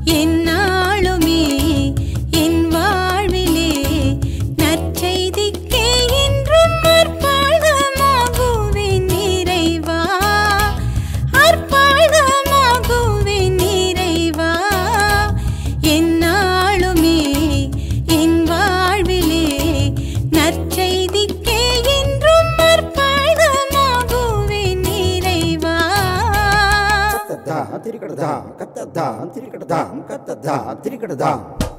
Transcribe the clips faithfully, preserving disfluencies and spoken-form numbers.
என்னாலுமே என் வாழ்விலே நற்செய்திக்கே என்றும் அர்ப்பணமாகுவேன் இறைவா, அர்ப்பணமாகுவேன் இறைவா. என்னாலுமே என் வாழ்விலே நற்செய்திக்கே என்றும் அர்ப்பணமாகுவேன் இறைவா. திரிகடதா கத்ததா திரிகடதா கத்ததா திரிகடதா.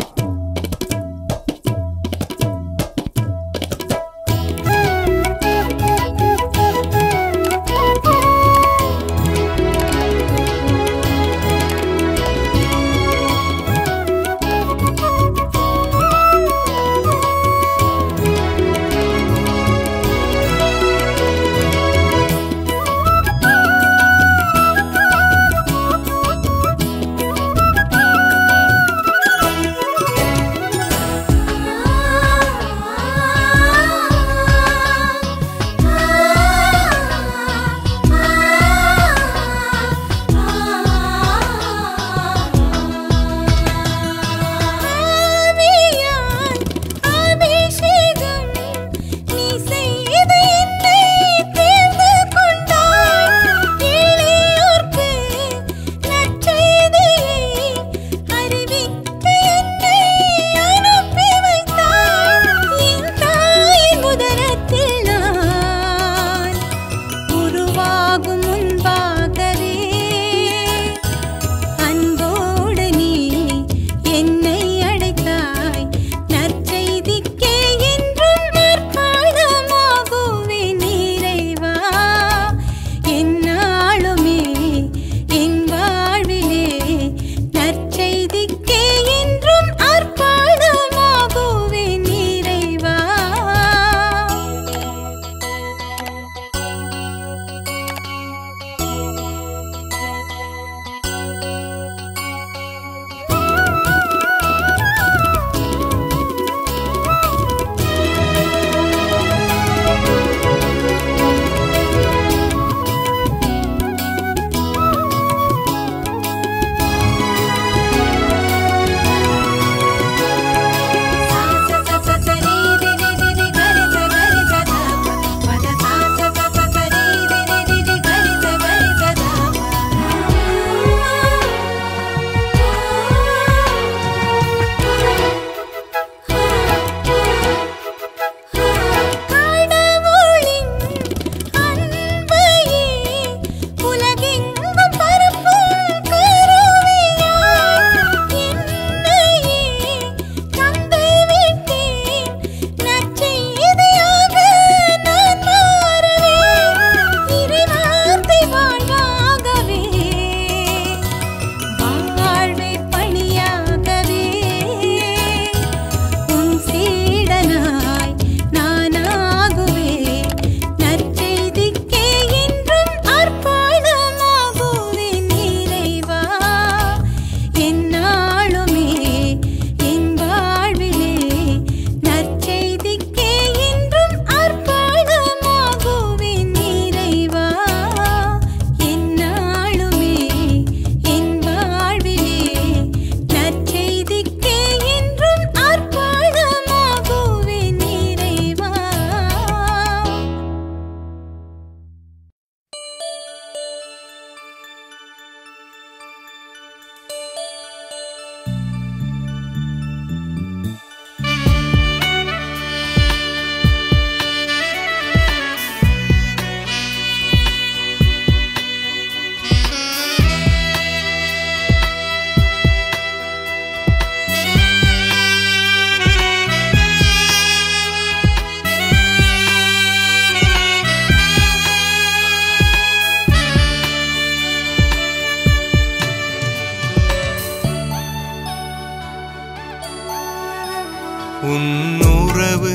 உன்னுறவு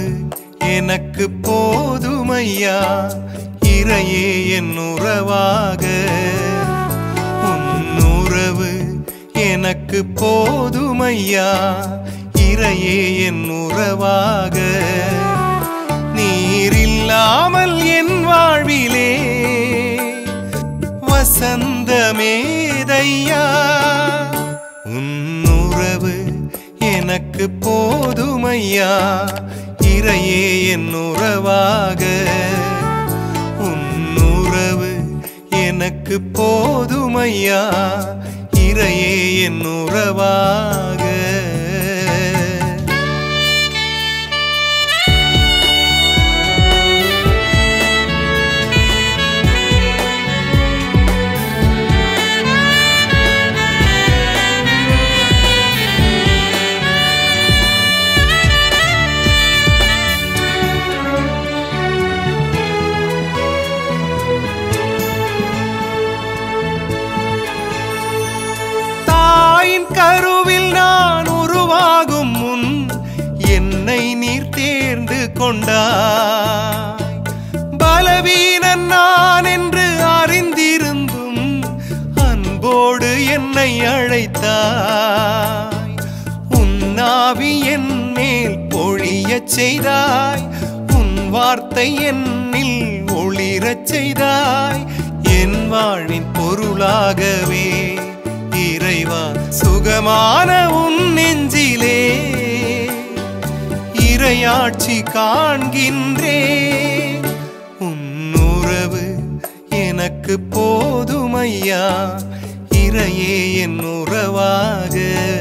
எனக்கு போதுமையா இறையே என் உறவாக. உன்னுறவு எனக்கு போதுமையா இறையே என் உறவாக. நீரில்லாமல் என் வாழ்விலே வசந்தமேதையா. உன் எனக்கு போதுமையா இறையே என் உறவாக உன் உறவு எனக்கு போதுமையா இறையே என் உறவாக கருவில் நான் உருவாகும் முன் என்னை நீர் தேர்ந்து கொண்டாய் பலவீனன் நான் என்று அறிந்திருந்தும் அன்போடு என்னை அழைத்தாய் உன்னாவி என் மேல் பொழியச் செய்தாய் உன் வார்த்தை என்னில் ஒளிரச் செய்தாய் என் வாழ்வின் பொருளாகவே இறைவா சுகமான உன் நெஞ்சிலே இறையாட்சி காண்கின்றேன் உன் உறவு எனக்கு போதுமையா இறையே என் உறவாக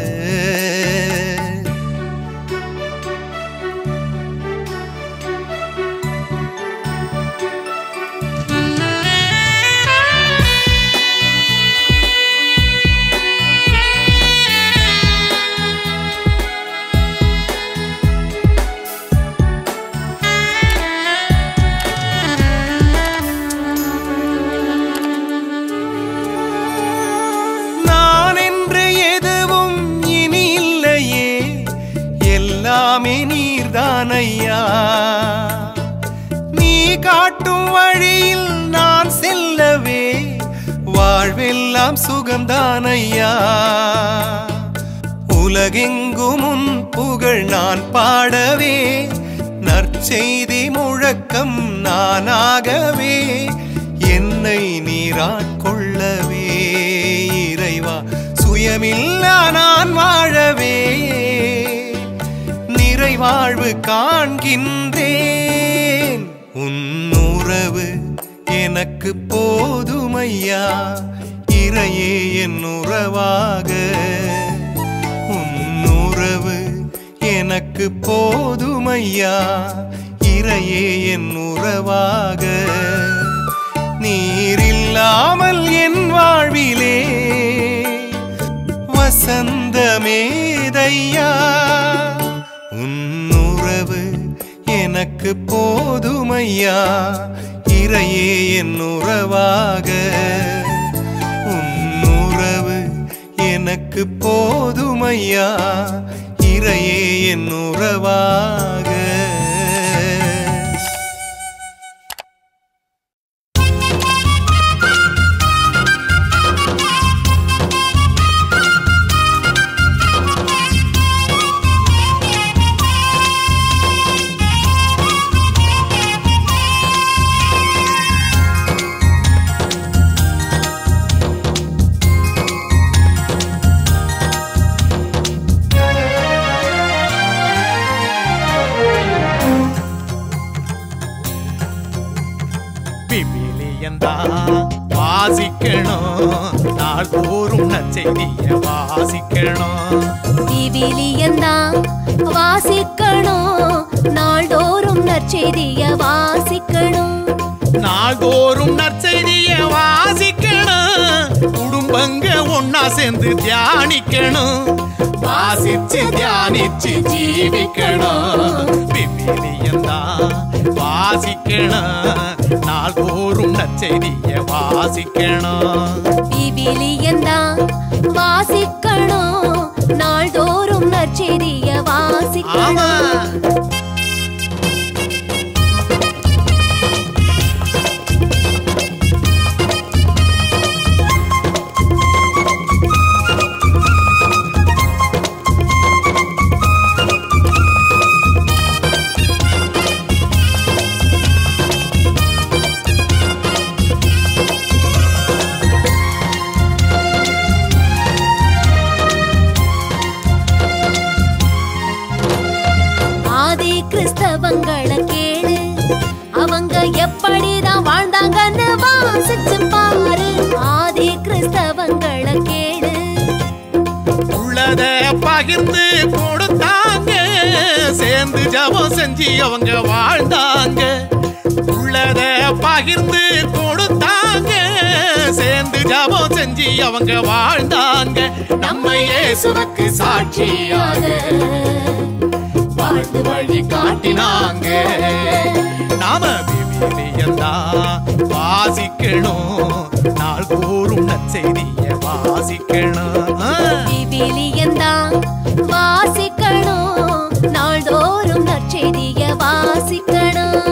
நீர்தானையா நீ காட்டும் வழியில் நான் செல்லவே வாழ்வெல்லாம் சுகம்தானையா உலகெங்கும் உன் புகழ் நான் பாடவே நற்செய்தி முழக்கம் நானாகவே என்னை நீராட்கொள்ளவே இறைவா சுயமில்லா நான் வாழவே வாழ்வு காண்கின்றேன் உன் உறவு எனக்கு போதுமையா இறையே என் உறவாக உன் உறவு எனக்கு போதுமையா இறையே என் உறவாக நீரில்லாமல் என் வாழ்விலே வசந்தமேதையா உன் உறவு எனக்கு போதுமையா இறையே என் உறவாக உன் உறவு எனக்கு போதுமையா இறையே என் உறவாக வாசிக்கணும் நாள்தோறும் நற்செய்திய வாசிக்கணும் விவிலியந்தான் வாசிக்கணும் நாள்தோறும் நற்செய்திய வாசிக்கணும் நாள்தோறும் நற்செய்திய வாசிக்கணும் குடும்பங்க ஒன்னா சேர்ந்து தியானிக்கணும் வாசிச்சு தியானிச்சு ஜீவிக்கணும் விவிலியந்தான் வாசிக்கணும் நாள்தோறும் நற்செய்திய வாசிக்கணும் விவிலியந்தான் வாசிக்கணும் நாள்தோறும் நற்செய்திய வாசிக்கணும் உள்ளத பகிர்ந்து கொடுத்தாங்க, சேர்ந்து ஜபம் செஞ்சு அவங்க வாழ்ந்தாங்க. உள்ளத பகிர்ந்து கொடுத்தாங்க, சேர்ந்து ஜபம் செஞ்சு அவங்க வாழ்ந்தாங்க. நம்ம இயேசுவுக்கு சாட்சியாக வாழ்ந்து வழி காட்டினாங்க. நாம விவிலியம்தான் வாசிக்கணும், நாள்தோறும் நற்செய்திய வாசிக்கணும். விவிலியம்தான் வாசிக்கணும், நாள்தோறும் நற்செய்திய வாசிக்கணும்.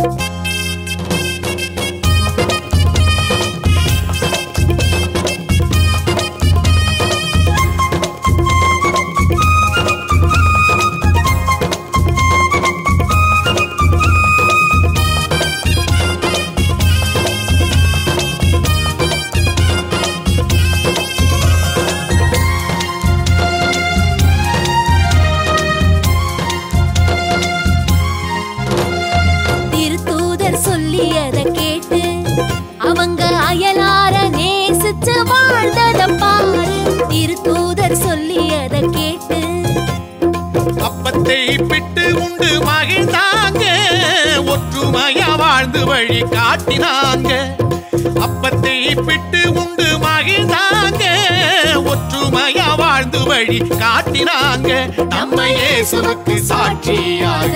அப்பத்தை பிட்டு உண்டு மகிழ்ந்தாங்க, ஒற்றுமையா வாழ்ந்து வழி காட்டினாங்க. அப்பத்தை பிட்டு உண்டு மகிழ்ந்தாங்க, ஒற்றுமையா வாழ்ந்து வழி காட்டினாங்க. நம்ம இயேசுவுக்கு சாட்சியாக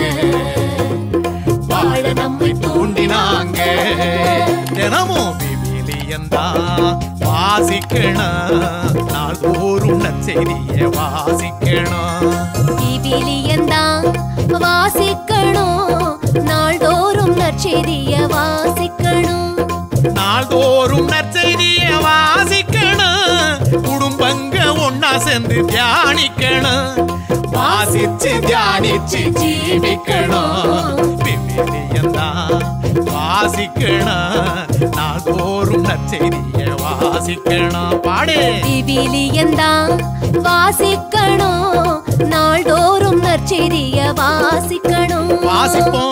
வாழ நம்மை தூண்டினாங்க. தினமும் விவிலியம்தான் வாசிக்கணும், நாள்தோறும் நற்செய்திய வாசிக்கணும். விவிலியம்தான் வாசிக்கணும், நாள்தோறும் நற்செய்திய வாசிக்கணும். நாள்தோறும் நற்செய்திய வாசிக்கணும், குடும்பங்க ஒன்னா சேர்ந்து தியானிக்கணும். வாசிச்சு தியானிச்சு ஜீவிக்கணும். விவிலியம்தான் வாசிக்கணும், நாள்தோறும் நற்செய்திய வாசிக்கணும். பாடு. விவிலியம்தான் வாசிக்கணும், நாள்தோறும் நற்செய்திய வாசிக்கணும். வாசிப்போம்.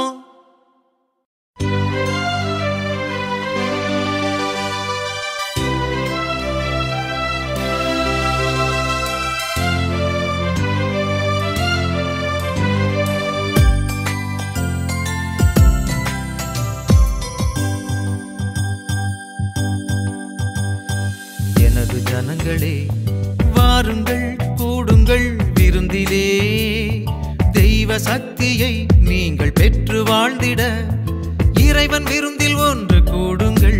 ஜனங்களே வாருங்கள் கூடுங்கள் விருந்திலே, தெய்வ சக்தியை நீங்கள் பெற்று வாழ்ந்திட இறைவன் விருந்தில் ஒன்று கூடுங்கள்.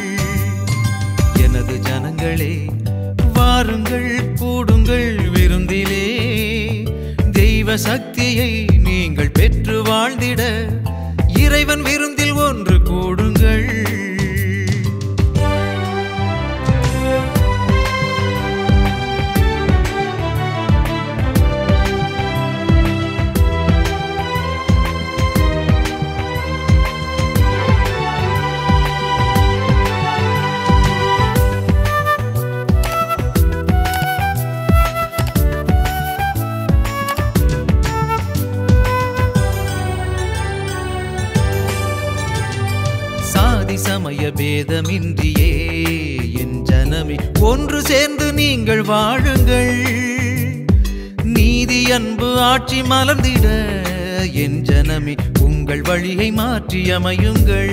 எனது ஜனங்களே வாருங்கள் கூடுங்கள் விருந்திலே, தெய்வ சக்தியை நீங்கள் பெற்று வாழ்ந்திட இறைவன் விருந்தில் ஒன்று கூடுங்கள். சமய பேதமின்றியே என் ஜனமே ஒன்று சேர்ந்து நீங்கள் வாழுங்கள். நீதி அன்பு ஆட்சி மலர்ந்திட என் ஜனமே உங்கள் வழியை மாற்றி அமையுங்கள்.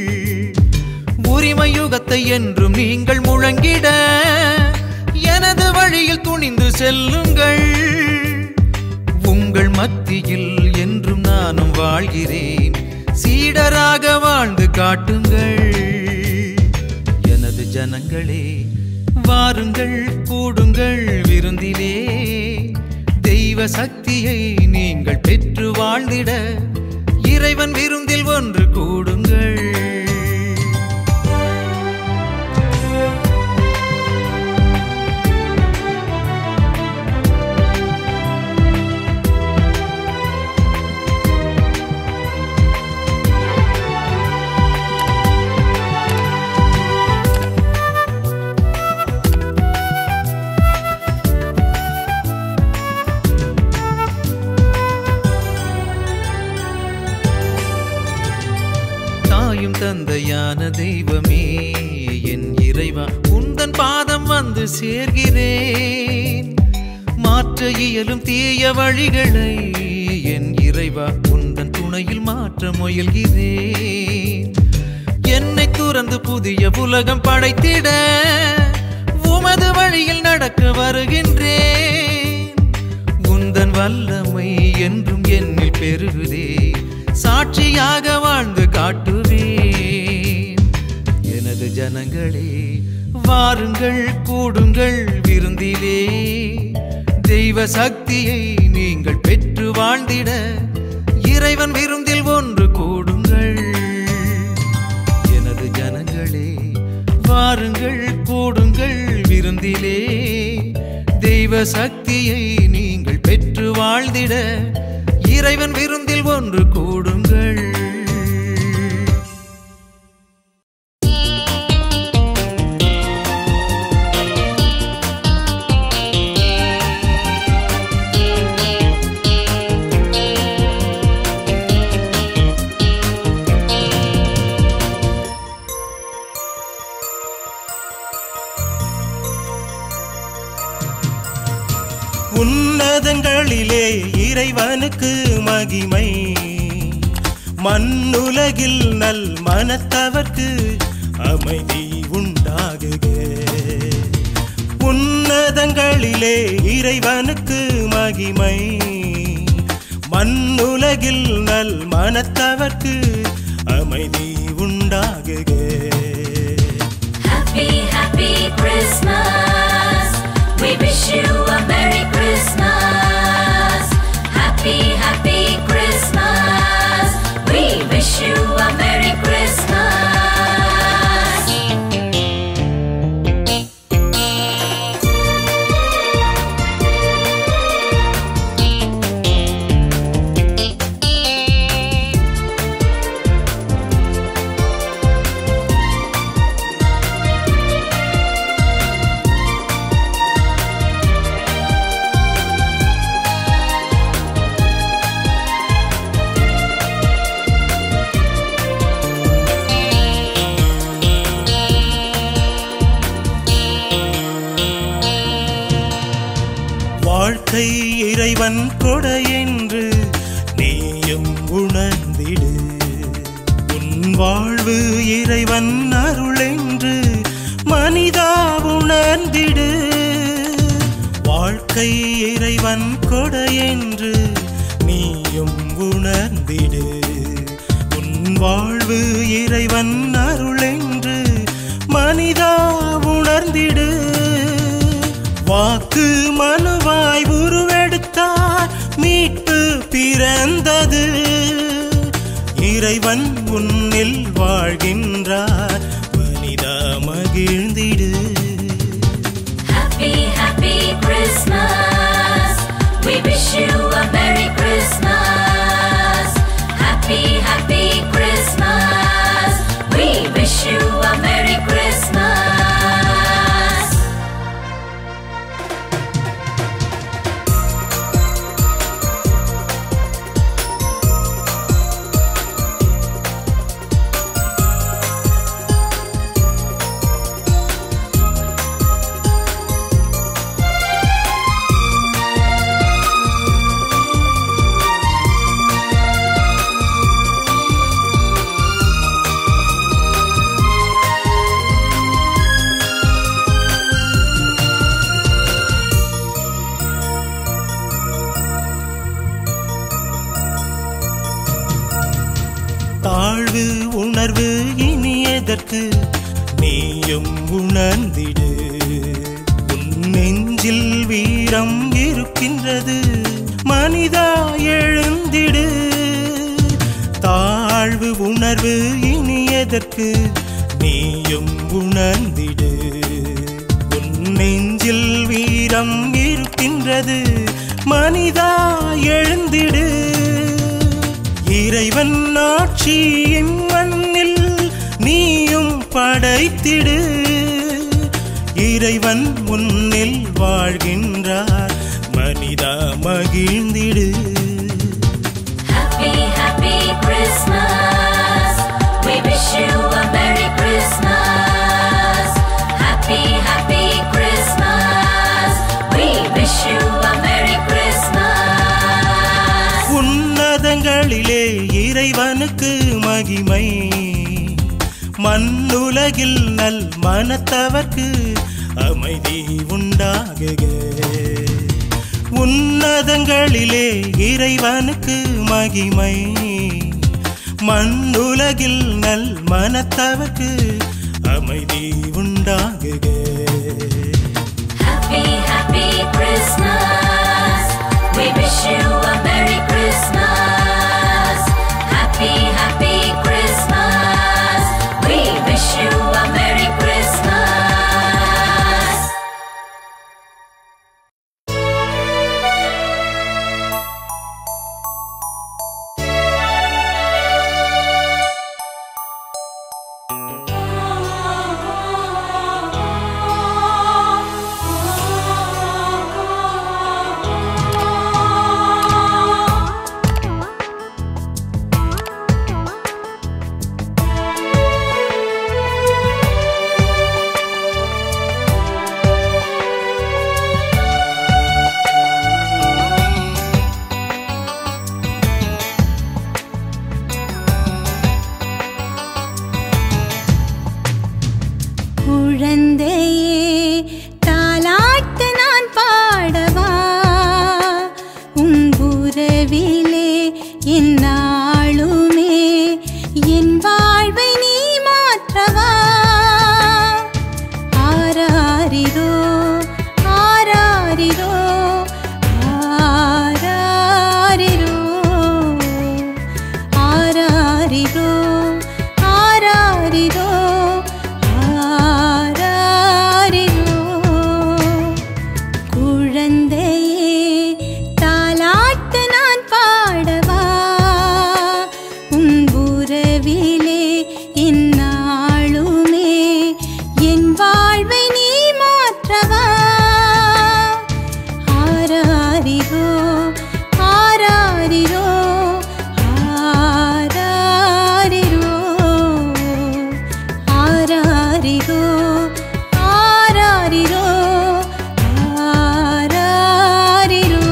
உரிமை யுகத்தை என்றும் நீங்கள் முழங்கிட எனது வழியில் துணிந்து செல்லுங்கள். உங்கள் மத்தியில் என்றும் நானும் வாழ்கிறேன், சீடராக வாழ்ந்து காட்டுங்கள். எனது ஜனங்களே வாருங்கள் கூடுங்கள் விருந்திலே, தெய்வ சக்தியை நீங்கள் பெற்று வாழ்ந்திட இறைவன் விருந்தில் ஒன்று கூடுங்கள். தந்தையான தெய்வமே என் இறைவா, உந்தன் பாதம் வந்து சேர்கிறேன். மாற்ற இயலும் தீய வழிகளை என் இறைவா உந்தன் துணையில் மாற்ற முயல்கிறேன். என்னை துறந்து புதிய உலகம் படைத்திட உமது வழியில் நடக்க வருகின்றேன். உந்தன் வல்லமை என்றும் என்னில் பெருகுதே, சாட்சியாக வாழ்ந்து காட்டுவேன். எனது ஜனங்களே வாருங்கள் கூடுங்கள் விருந்திலே, தெய்வ சக்தியை நீங்கள் பெற்று வாழ்ந்திட இறைவன் விருந்தில் ஒன்று கூடுங்கள். எனது ஜனங்களே வாருங்கள் கூடுங்கள் விருந்திலே, தெய்வ சக்தியை நீங்கள் பெற்று வாழ்ந்திட இறைவன் விருந்தில் ஒன்று கூடுங்கள். உன்னதங்களிலே இறைவனுக்கு மகிமை, மண்ணுலகில் நல் மனத்தவர்க்கு அமைதி உண்டாகுக. உன்னதங்களிலே இறைவனுக்கு மகிமை, மண்ணுலகில் நல் மனத்தவர்க்கு அமைதி உண்டாகுக. Happy, happy Christmas. We wish you a Merry Christmas. Happy, happy Christmas. We wish you a Merry Christmas. வாழ்க்கை இறைவன் கொடை என்று நீயும் உணர்ந்திடு, உன் வாழ்வு இறைவன் அருள் என்று மனிதா உணர்ந்திடு. வாழ்க்கை இறைவன் கொடை என்று நீயும் உணர்ந்திடு, உன் வாழ்வு இறைவன் அருள் என்று மனிதா உணர்ந்திடு. வாக்கு மனுவாய் உருவெடுத்தார், மீட்பு பிறந்தது, இறைவன் உன்னில் வாழ்கின்றார், மனிதா மகிழ்ந்திடு. Happy, happy Christmas. We wish you a Merry Christmas. Happy, happy Christmas. We wish you a Merry Christmas. தாழ்வு உணர்வு இனி எதற்கு நீயும் உணர்ந்திடு, உன் நெஞ்சில் வீரம் இருக்கின்றது, மனிதா எழுந்திடு. தாழ்வு உணர்வு இனி எதற்கு நீயும் உணர்ந்திடு, உன் நெஞ்சில் வீரம் இருக்கின்றது, மனிதா எழுந்திடு. இறைவன் ஆட்சியின் மண்ணில் நீயும் படைத்திடு, இறைவன் முன்னில் வாழ்கின்றார், மனிதா மகிழ்ந்திடு. Happy, happy Christmas. We wish you a Merry Christmas. Happy, happy Christmas. We wish you a Merry மகிமை மண்ணுலகில் நல் மனத்தவர்க்கு அமைதி உண்டாகுக உன்னதங்களிலே இறைவனுக்கு மகிமை மண்ணுலகில் நல் மனத்தவர்க்கு அமைதி உண்டாகுக Happy, happy Christmas. We wish you a Merry Christmas. Happy, happy Christmas. We wish you a Merry Christmas. குழந்தையே தாலாட்டு நான் பாடவா உங்குறவிலே என்னாளுமே என் வாழ்வை நீ மாற்றவா ஆராரிரோ ஆராரிரோ ஆராரிரோ ஆராரிரோ ஆராரிரோ குழந்தையே தாலாட்டு நான் பாடவா உங்குறவிலே என்னாளுமே என் வாழ்வை நீ மாற்றவா ஆராரிரோ ஆராரிரோ ஆராரிரோ ஆராரிரோ ஆராரிரோ ஆராரிரோ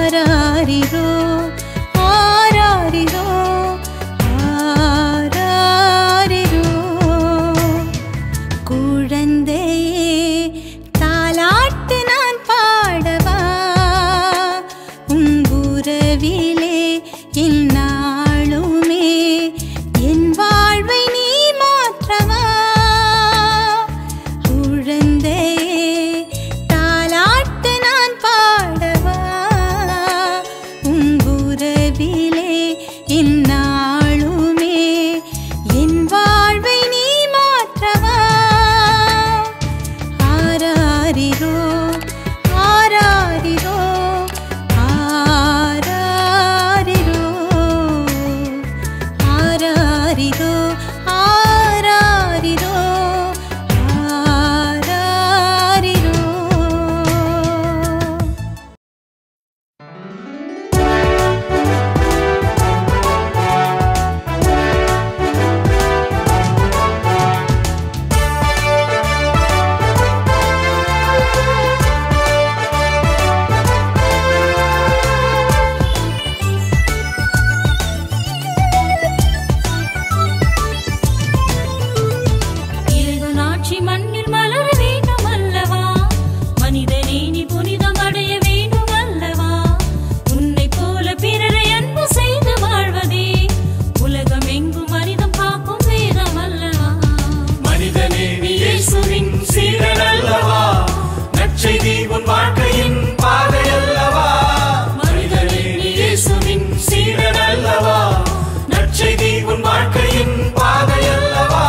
ஆராரிரோ ஆராரிரோ ஆராரிரோ குழந்தையே தாலாட்டு நான் பாடவா உங்குறவிலே இந்நாளுமே என் வாழ்வை நீ மாற்றவா குழந்தையே தாலாட்டு நான் பாடவா உங்குறவிலே இந்நாளுமே என் வாழ்வை நீ மாற்றவா ஆராரிரோ ஆராரிரோ ஆராரிரோ ஆராரிரோ ஆராரிரோ ஆராரிரோ இறைவனாட்சி மண்ணில் மலர வேண்டும் அல்லவா மனிதனே நீ புனிதம் அடைய வேண்டும் அல்லவா உன்னை போல பிறரை அன்பு செய்து வாழ்வதே உலகம் எங்கும் மனிதம் காக்கும் வேதம் அல்லவா மனிதனே நீ இயேசுவின் சீடன் அல்லவா நற்செய்தி உன் வாழ்க்கையின் பாதை அல்லவா மனிதனே நீ இயேசுவின் சீடன் அல்லவா நற்செய்தி உன் வாழ்க்கையின் பாதை அல்லவா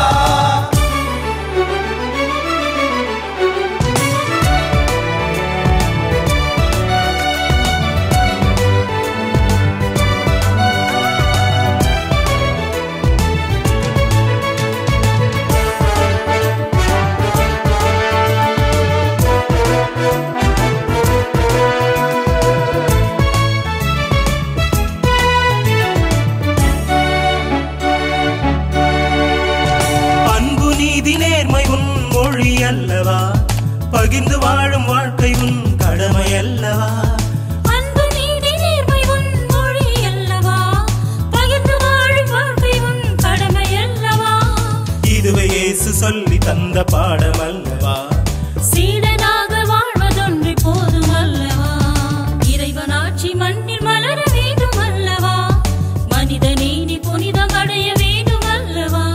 அன்பு நீதி நேர்மை உன் மொழி அல்லவா பகிர்ந்து வாழும் வாழ்க்கை உன் கடமை அல்லவா அன்பு நீதி நேர்மை உன் மொழி அல்லவா பகிர்ந்து வாழும் வாழ்க்கை உன் கடமை அல்லவா இதுவே இயேசு சொல்லி தந்த பாடம் அல்லவா சீடனாக வாழ்வதொன்று போதும் அல்லவா இறைவனாட்சி மண்ணில் மலர வேண்டும் அல்லவா மனிதனே நீ புனிதம் அடைய வேண்டும் அல்லவா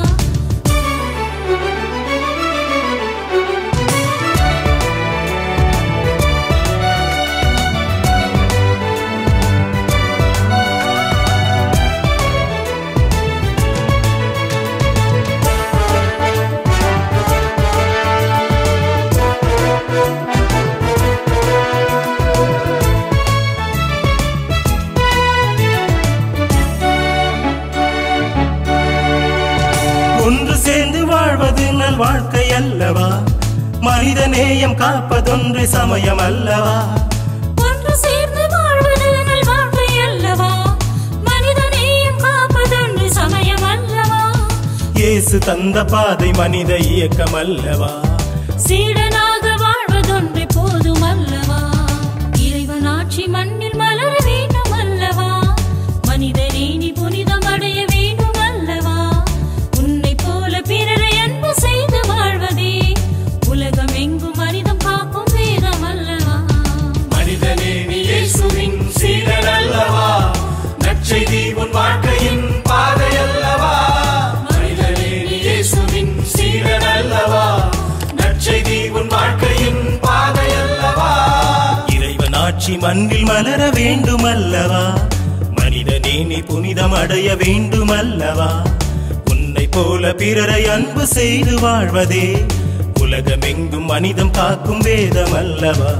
ஒன்று சேர்ந்து வாழ்வது நல் வாழ்க்கை அல்லவா மனித நேயம் காப்பதொன்று சமயம் அல்லவா ஒன்று சேர்ந்து வாழ்வது நல் வாழ்க்கை அல்லவா மனித நேயம் காப்பதொன்று சமயம் அல்லவா இயேசு தந்த பாதை மனித இயக்கம் அல்லவா சீடனாக வாழ்வதொன்று போதும் அல்லவா இறைவனாட்சி மண்ணில் மலர வேண்டும் அல்லவா மனிதனே நீ புனிதம் அடைய வேண்டும் அல்லவா உன்னை போல பிறரை அன்பு செய்து வாழ்வதே உலகம் எங்கும் மனிதம் காக்கும் வேதம் அல்லவா மனிதனே நீ இயேசுவின் சீடன் அல்லவா நற்செய்தி உன் வாழ்க்கையின் பாதை அல்லவா மனிதனே நீ இயேசுவின் சீடன் அல்லவா நற்செய்தி உன் வாழ்க்கையின் பாதை அல்லவா இறைவன் ஆட்சி மண்ணில் மலர வேண்டும் அல்லவா மனிதனே நீ புனிதம் அடைய வேண்டும் அல்லவா உன்னை போல பிறரை அன்பு செய்து வாழ்வதே உலகமெங்கும் மனிதம் காக்கும் வேதம் அல்லவா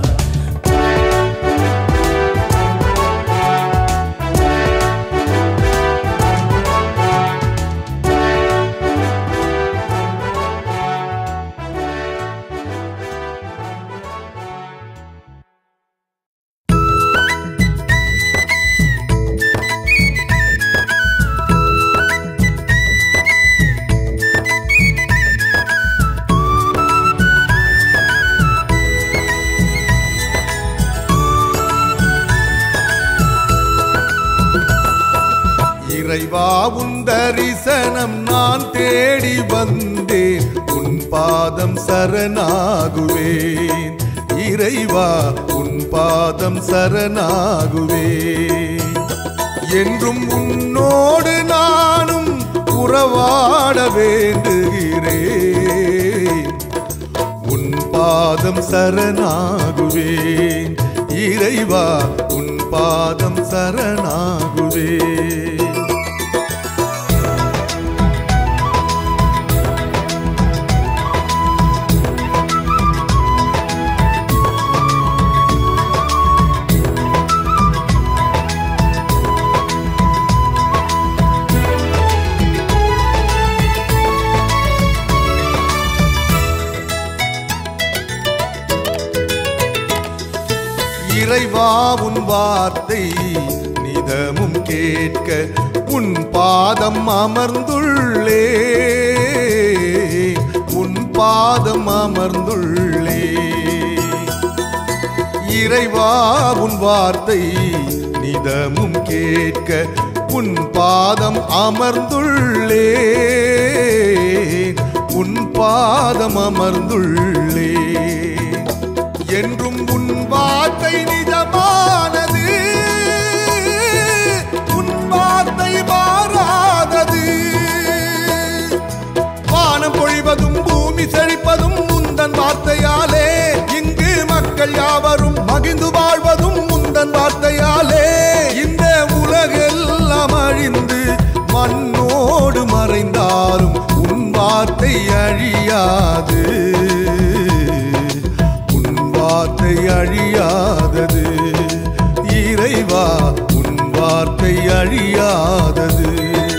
இறைவா உன் தரிசனம் நான் தேடி வந்தேன், உன் பாதம் சரணாகுவேன். இறைவா உன் பாதம் சரணாகுவேன். என்றும் உன்னோடு நானும் உறவாட வேண்டுகிறேன், உன் பாதம் சரணாகுவேன். இறைவா உன் பாதம் சரணாகுவேன். இறைவா உன் வார்த்தை நிதமும் கேட்க உன் பாதம் அமர்ந்துள்ளே, உன் பாதம் அமர்ந்துள்ளே. இறைவா உன் வார்த்தை நிதமும் கேட்க உன் பாதம் அமர்ந்துள்ளே, உன் பாதம் அமர்ந்துள்ளே. என்றும் உன் வார்த்தை நிஜமானது, உன் வார்த்தை மாறாதது. வானம் பொழிவதும் பூமி செழிப்பதும் முந்தன் வார்த்தையாலே, இங்கு மக்கள் யாவரும் மகிழ்ந்து வாழ்வதும் முந்தன் வார்த்தையாலே. இந்த உலகெல்லாம் அழிந்து மண்ணோடு மறைந்தாலும் உன் வார்த்தை அழியாது, வார்த்தை அழியாதது. இறைவா உன் வார்த்தை அழியாதது.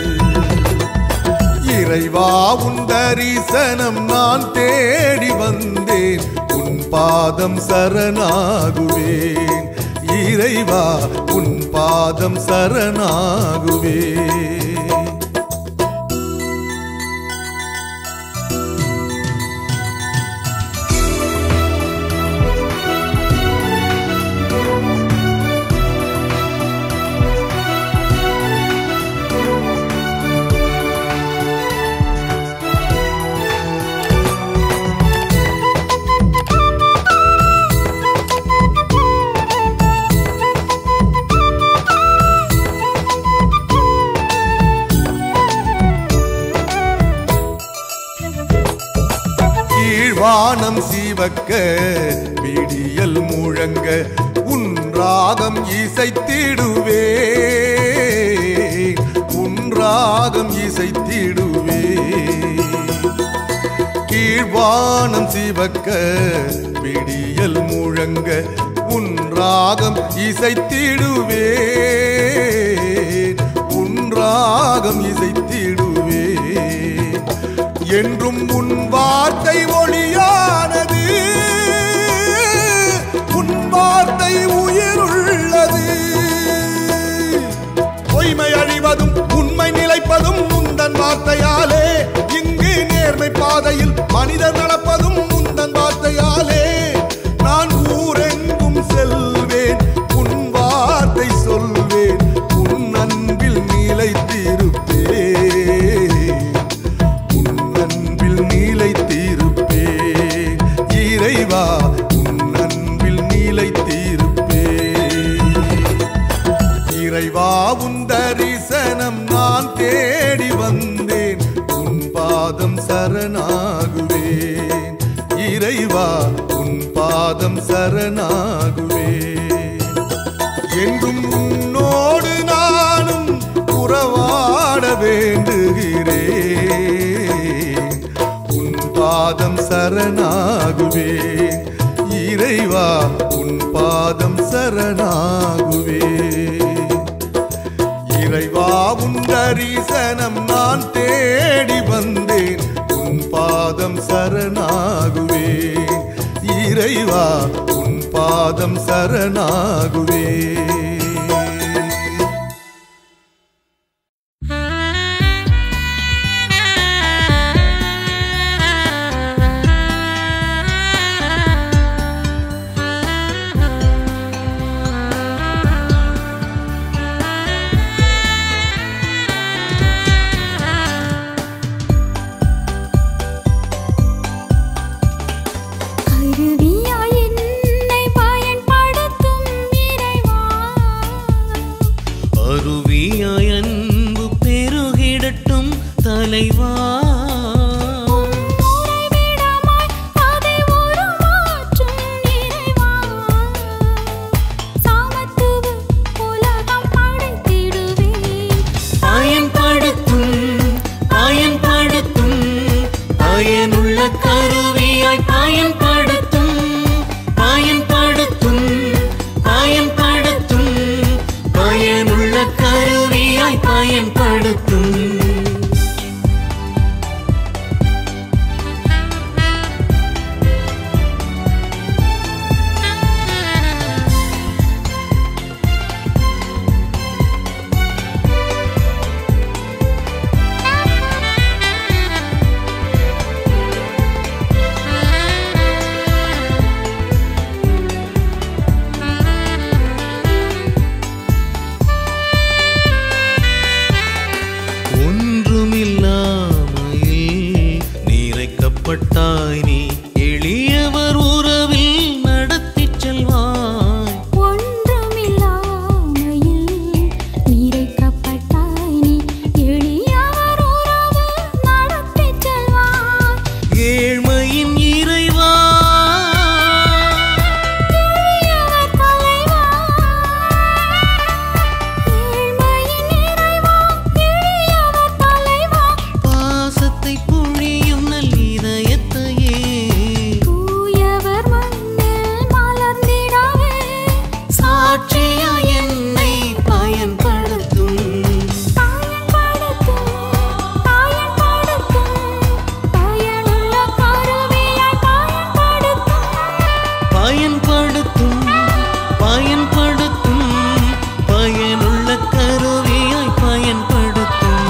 இறைவா உன் தரிசனம் நான் தேடி வந்தேன், உன் பாதம் சரணாகுவேன். இறைவா உன் பாதம் சரணாகுவேன். வானம் சீவக்க விடியல் முழங்க உன் ராகம் இசைத்திடுவே, உன் ராகம் இசைத்திடுவே. கீழ்வானம் சீவக்க விடியல் முழங்க உன் ராகம் இசைத்திடுவே, உன் ராகம் இசைத்திடுவே. என்றும் உன் வார்த்தை ஒளியானது, உன் வார்த்தை உயிருள்ளது. பொய்மை அழிவதும் உண்மை நிலைப்பதும் முந்தன் வார்த்தையாலே, இங்கு நேர்மை பாதையில் மனிதர் நடப்பதும் முந்தன் வார்த்தையாலே. நான் ஊரெங்கும் செல்வேன், உன் வார்த்தை சொல்வேன், உன் அன்பில் நிலைத்திருப்பேன், நிலைத்திருப்பேன். இறைவா உன் அன்பில் நிலைத்திருப்பேன். இறைவா உன் தரிசனம் நான் தேடி வந்தேன், உன் பாதம் சரணாகுவேன். இறைவா உன் பாதம் சரணாகுவேன். என்றும் உன்னோடு நானும் உறவாட வேண்டுகிறேன், பாதம் சரணாகுவேன். இறைவா உன் பாதம் சரணாகுவேன். இறைவா உன் தரிசனம் நான் தேடி வந்தேன், உன் பாதம் சரணாகுவேன். இறைவா உன் பாதம் சரணாகுவேன். அருவியாய் அன்பு பெருகிடட்டும் தலைவா. பயனுள்ள கருவியாய் பயன்படுத்தும் பயன்படுத்தும் பயன்படுத்தும் பயனுள்ள கருவியாய் பயன்படுத்தும். பட்டாய் நீ எளியவர் உறவில் நடத்திச் செல்வாய். ஒன்றுமில்லாமையில் நிறைக்கப்பட்டாய் நீ எளியவர் உறவில் நடத்திச் செல்வாய். ஏழ்மையின் இறைவா எளியவர் தலைவா, ஏழ்மையின் இறைவா எளியவர் தலைவா, பாசத்தை பொழியும் நல் தூயவர் மண்ணில் மலர்ந்திடவே சாட்சியாய் என்னை பயன்படுத்தும் பயன்படுத்தும் பயன்படுத்தும் பயனுள்ள கருவியாய் பயன்படுத்தும் பயன்படுத்தும் பயன்படுத்தும் பயனுள்ள கருவியாய் பயன்படுத்தும்.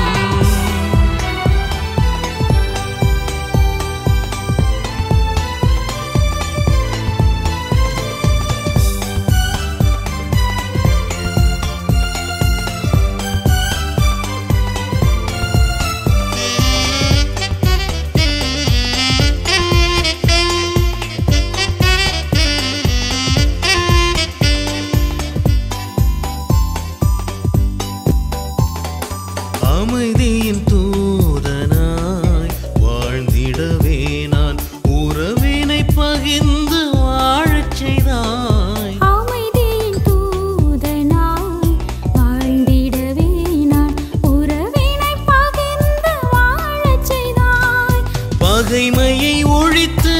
அமைதியின் தூதனாய் வாழ்ந்திடவே நான் உறவினை பகிர்ந்து வாழச் செய்தாய். அமைதியின் தூதனாய் வாழ்ந்திடவே நான் உறவினை பகிர்ந்து வாழச் செய்தாய். பகைமையை ஒழித்து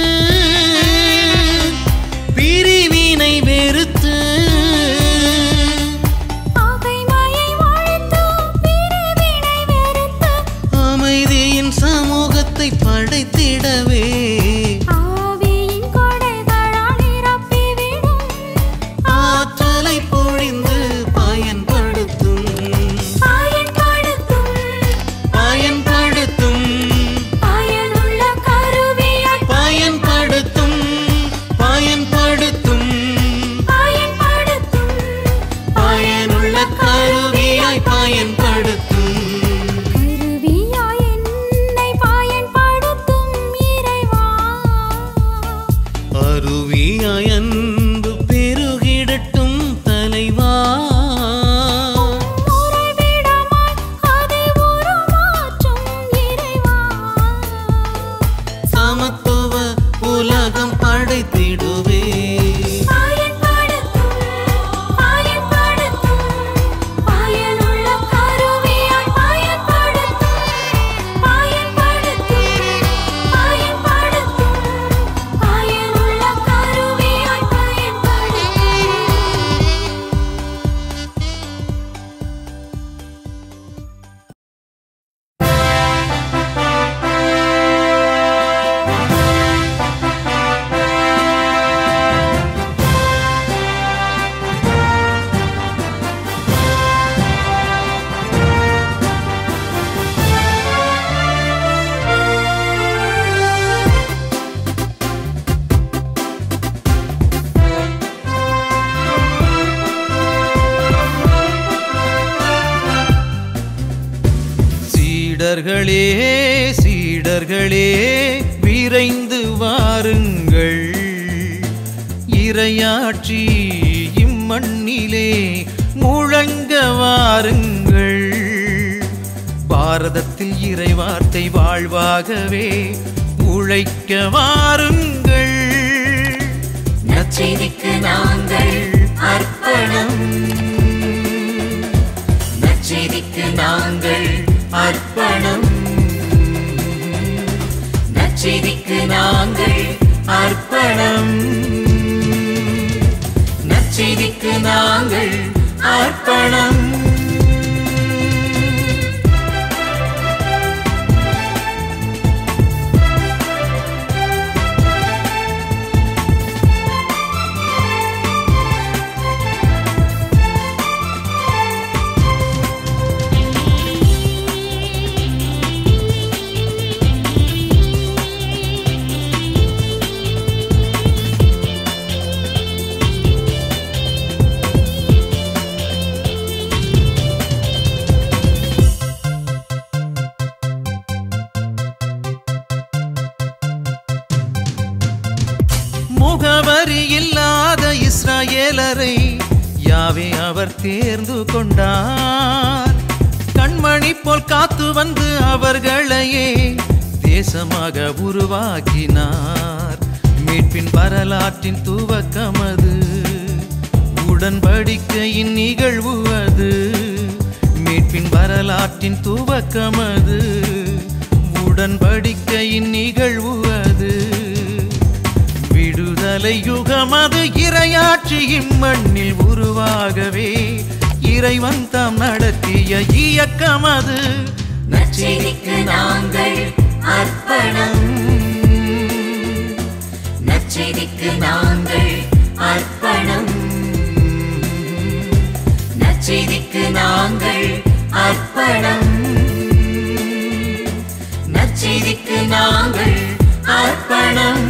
பிரிவினை வெறுத்து பகைமையை ஒழித்து பிரிவினை வெறுத்து அமைதியின் சமூகத்தை படைத்திடவே ஆவியின் கொடைகளால் நிரப்பிவிடும் ஆற்றலை பொழிந்து பயன்படுத்தும் பயன்படுத்தும் பயன்படுத்தும் பயனுள்ள கருவியாய் பயன்படுத்தும் பயன்படுத்தும் பயன்படுத்தும் பயனுள்ள கருவியாய் பயன்படுத்தும். கருவியாய் என்னை பயன்படுத்தும் இறைவா. அருவியாய் அன்பு பெருகிடட்டும் தலைவா. உறைவிடமாய் அதை உருமாற்றும் இறைவா. சமத்துவ உலகம் படைத்திடுவே பயன்படுத்தும் பயன்படுத்தும் பயனுள்ள கருவியாய் பயன்படுத்தும் பயன்படுத்தும் பயன்படுத்தும் பயனுள்ள கருவியாய் சீடர்களே சீடர்களே விரைந்து வாருங்கள், இறையாட்சி இம்மண்ணிலே முழங்கவா வாருங்கள். பாரதத்தில் இறைவார்த்தை வாழ்வாகவே உழைக்க வாருங்கள். நற்செய்திக்கு நாங்கள் அர்ப்பணம், நற்செய்திக்கு நாங்கள் அர்ப்பணம், நற்செய்திக்கு நாங்கள் அர்ப்பணம், நற்செய்திக்கு நாங்கள் அர்ப்பணம். முகவரி இல்லாத இஸ்ரவேலரை யாவே அவர் தேர்ந்து கொண்டார். கண்மணி போல் காத்து வந்து அவர்களையே தேசமாக உருவாக்கினார். மீட்பின் வரலாற்றின் துவக்கமது, உடன்படிக்கையின் நிகழ்வு அது. மீட்பின் வரலாற்றின் துவக்கமது, உடன்படிக்கையின் நிகழ்வு அது. விடுதலை யுகமது இறையாட்சி இம்மண்ணில் உருவாகவே இறைவன் தாம் நடத்திய இயக்கமது. நற்செய்திக்கு நாங்கள் அர்ப்பணம், நற்செய்திக்கு நாங்கள் அர்ப்பணம், நற்செய்திக்கு நாங்கள் அர்ப்பணம், நற்செய்திக்கு நாங்கள் அர்ப்பணம்.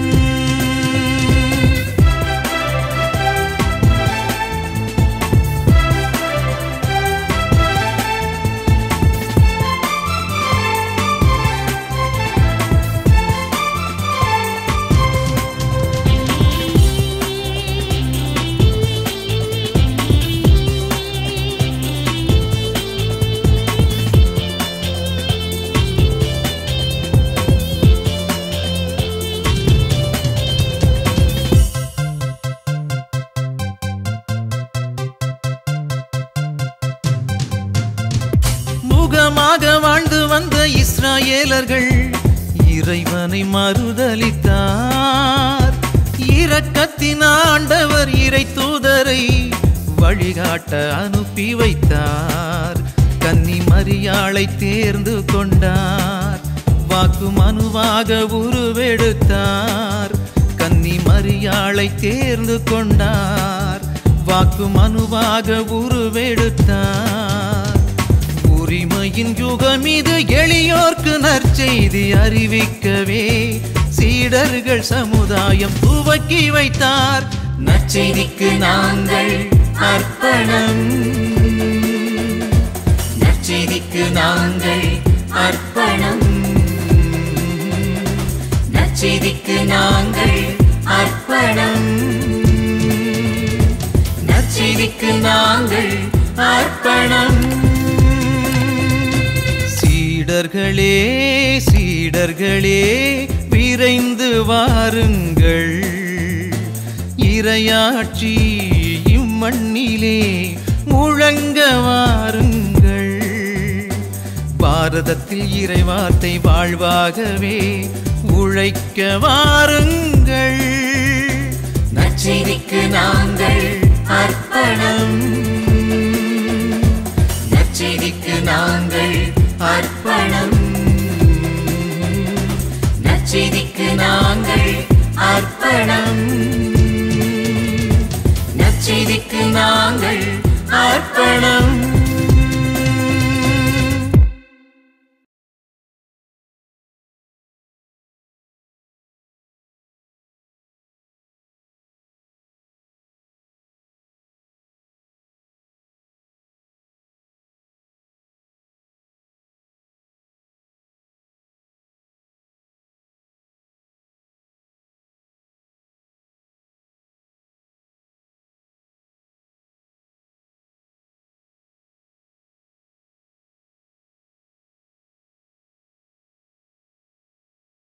முகமாக வாழ்ந்து வந்த இஸ்ரவேலர்கள் இறைவனை மறுதலித்தார். இரக்கத்தின் ஆண்டவர் இறை தூதரை வழிகாட்ட அனுப்பி வைத்தார். கன்னி மரியாளை தேர்ந்து கொண்டார், வாக்கு மனுவாக உருவெடுத்தார். கன்னி மரியாளை தேர்ந்து கொண்டார், வாக்கு மனுவாக உருவெடுத்தார். உரிமையின் யுகம் இது, எளியோர்க்கு நற்செய்தி அறிவிக்கவே சீடர்கள் சமுதாயம் துவக்கி வைத்தார். நற்செய்திக்கு நாங்கள் அர்ப்பணம், நற்செய்திக்கு நாங்கள் அர்ப்பணம், நற்செய்திக்கு நாங்கள் அர்ப்பணம், நற்செய்திக்கு நாங்கள் அர்ப்பணம். சீடர்களே சீடர்களே விரைந்து வாருங்கள், இறையாட்சி இம்மண்ணிலே முழங்க வாருங்கள். பாரதத்தில் இறைவார்த்தை வாழ்வாகவே உழைக்க வாருங்கள். நற்செய்திக்கு நாங்கள் அர்ப்பணம், நற்செய்திக்கு நாங்கள் அர்ப்பணம், நற்செய்திக்கு நாங்கள் அர்ப்பணம், நற்செய்திக்கு நாங்கள் அர்ப்பணம்.